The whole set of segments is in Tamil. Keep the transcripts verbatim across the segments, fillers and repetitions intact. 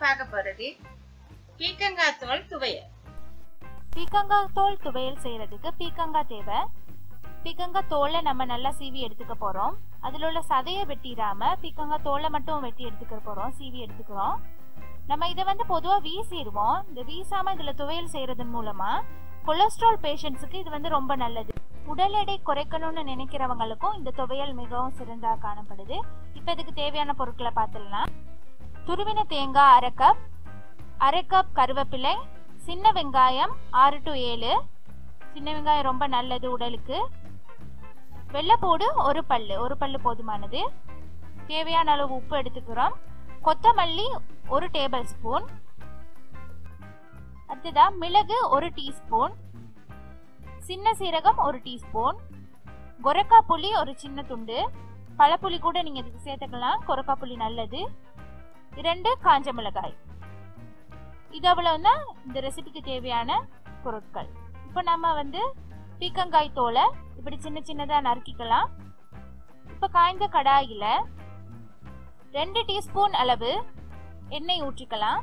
பார்க்க போறது பீக்கங்காய் தோல் துவையல். பீக்கங்காய் தோல் துவையல் செய்யறதுக்கு பீக்கங்காய் தேவை. பீக்கங்காய் தோலை நம்ம நல்லா சீவி எடுத்துக்க போறோம். அதுல உள்ள சதையை வெட்டிடாம பீக்கங்காய் தோலை மட்டும் வெட்டி எடுத்துக்க போறோம், சீவி எடுத்துக்கிறோம். நம்ம இதை வந்து பொதுவா வீசிடுவோம். இந்த வீசாம இதுல துவையல் செய்யறதன் மூலமா கொலஸ்ட்ரால் பேஷண்ட்ஸுக்கு இது வந்து ரொம்ப நல்லது. உடல் எடை குறைக்கணும்னு நினைக்கிறவங்களுக்கும் இந்த துவையல் மிகவும் சிறந்தா காணப்படுது. இப்ப இதுக்கு தேவையான பொருட்களை பார்த்துடலாம். துருவின தேங்காய் அரை கப், அரை கப் கருவேப்பிலை, சின்ன வெங்காயம் ஆறு டு ஏழு. சின்ன வெங்காயம் ரொம்ப நல்லது உடலுக்கு. வெள்ளைப்பூடு ஒரு பல்லு, ஒரு பல்லு போதுமானது. தேவையான அளவு உப்பு எடுத்துக்கிறோம். கொத்தமல்லி ஒரு டேபிள் ஸ்பூன். அடுத்ததான் மிளகு ஒரு டீஸ்பூன், சின்ன சீரகம் ஒரு டீஸ்பூன், கொரக்கா புளி ஒரு சின்ன துண்டு. பழப்புளி கூட நீங்க இதுக்கு சேர்த்துக்கலாம், கொரக்கா புளி நல்லது. இரண்டு காஞ்ச மிளகாய். இது அவ்வளவுதான் இந்த ரெசிபிக்கு தேவையான பொருட்கள். இப்போ நம்ம வந்து பீக்கங்காய் தோலை இப்படி சின்ன சின்னதா நறுக்கிக்கலாம். இப்ப காய்ந்த கடாயில ரெண்டு டீஸ்பூன் அளவு எண்ணெய் ஊற்றிக்கலாம்.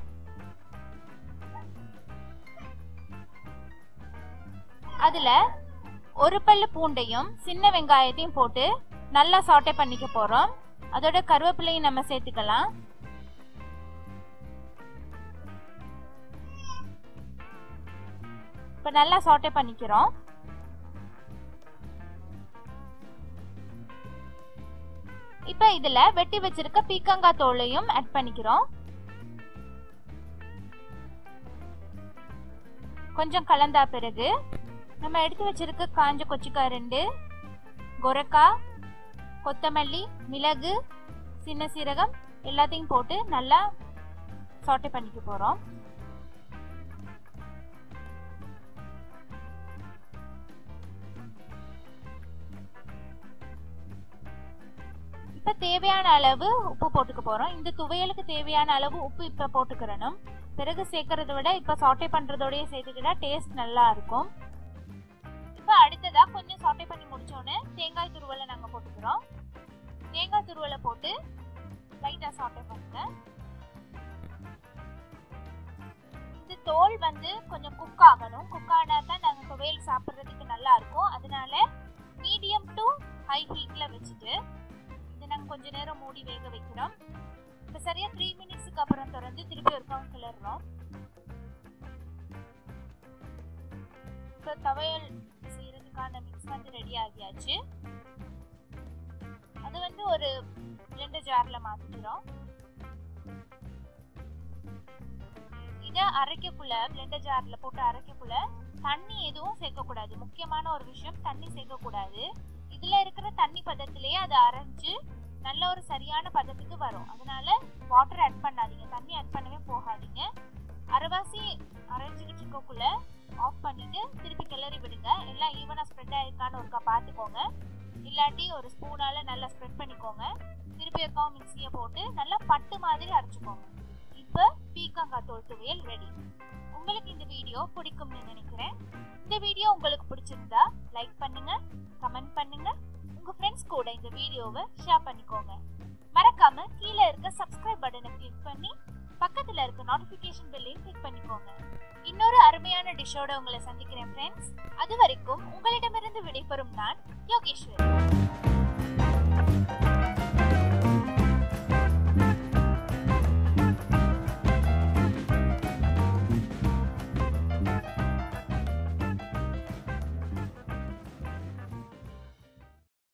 அதுல ஒரு பல்லு பூண்டையும் சின்ன வெங்காயத்தையும் போட்டு நல்லா சாட்டே பண்ணிக்க போறோம். அதோட கருவேப்பிலையும் நம்ம சேர்த்துக்கலாம். இப்ப நல்லா சாட்டே பண்ணிக்கிறோம். இப்ப இதுல வெட்டி வச்சிருக்க பீக்கங்காய் தோலையும் ஆட் பண்ணிக்கிறோம். கொஞ்சம் கலந்தா பிறகு நம்ம எடுத்து வச்சிருக்க காஞ்ச கொச்சிக்காய் ரெண்டு, கொரக்கா, கொத்தமல்லி, மிளகு, சின்ன சீரகம் எல்லாத்தையும் போட்டு நல்லா சாட்டே பண்ணிக்க போறோம். இப்ப தேவையான அளவு உப்பு போட்டுக்க போறோம். இந்த துவையலுக்கு தேவையான அளவு உப்பு இப்ப போட்டுக்கிறணும். பிறகு சேர்க்கறத விட இப்ப சாட்டே பண்றதோடய சேர்த்துக்கிட்டா டேஸ்ட் நல்லா இருக்கும். இப்ப அடுத்ததா கொஞ்சம் சாட்டே பண்ணி முடிச்சோன்னு தேங்காய் துருவலை நாங்க போட்டுக்கிறோம். தேங்காய் துருவலை போட்டு லைட்டா சாட்டே பண்ணுங்க. இந்த தோல் வந்து கொஞ்சம் குக் ஆகணும். குக் ஆனா தான் நாங்க துவையல் சாப்பிட்றதுக்கு நல்லா இருக்கும். அதனால மீடியம் டு ஹை ஹீட்ல வச்சுட்டு நாங்க கொஞ்ச நேரம் மூடி வேக வைக்கிறோம். இப்ப சரியா த்ரீ மினிட்ஸ்க்கு அப்புறம் திறந்து திருப்பி ஒரு கவுண்ட் கிளறோம். இப்போ துவையல் செய்யறதுக்கான மிக்ஸ் வந்து ரெடி ஆகியாச்சு. அது வந்து ஒரு பிளெண்டர் ஜார்ல மாத்திக்கிறோம். இத அரைக்கக்குள்ள பிளெண்டர் ஜார்ல போட்டு அரைக்கக்குள்ள தண்ணி எதுவும் சேர்க்கக்கூடாது. முக்கியமான ஒரு விஷயம், தண்ணி சேர்க்கக்கூடாது. இதுல இருக்கிற தண்ணி பதத்திலேயே அதை அரைஞ்சு நல்ல ஒரு சரியான பதத்துக்கு வரும். அதனால வாட்டர் ஆட் பண்ணாதீங்க, தண்ணி ஆட் பண்ணவே போகாதீங்க. அரைவாசி அரைஞ்சுக்கிட்டு இருக்கக்குள்ள ஆஃப் பண்ணிட்டு திருப்பி கிளறி விடுங்க. எல்லாம் ஈவனா ஸ்ப்ரெட் ஆயிருக்கான்னு ஒருக்கா பார்த்துக்கோங்க. இல்லாட்டி ஒரு ஸ்பூனால நல்லா ஸ்ப்ரெட் பண்ணிக்கோங்க. திருப்பி ஒருக்காவும் மிக்சியை போட்டு நல்லா பட்டு மாதிரி அரைச்சுக்கோங்க. இப்போ பீக்கங்காய் தோல் துவையல் ரெடி. உங்களுக்கு இந்த வீடியோ பிடிக்கும்னு நினைக்கிறேன். இந்த வீடியோ உங்களுக்கு பிடிச்சிருந்தா லைக் பண்ணுங்க, கமெண்ட் பண்ணுங்க, உங்க ஃப்ரெண்ட்ஸ் கூட இந்த வீடியோவை ஷேர் பண்ணிக்கோங்க. மறக்காம கீழே இருக்க சப்ஸ்கிரைப் பட்டனை கிளிக் பண்ணி பக்கத்துல இருக்க நோட்டிபிகேஷன் பெல்லையும் கிளிக் பண்ணிக்கோங்க. இன்னொரு அருமையான டிஷ்ஷோட உங்களை சந்திக்கிறேன் ஃப்ரெண்ட்ஸ். அது வரைக்கும் உங்களிடமிருந்து விடைபெறும் நான் யோகேஸ்வரி.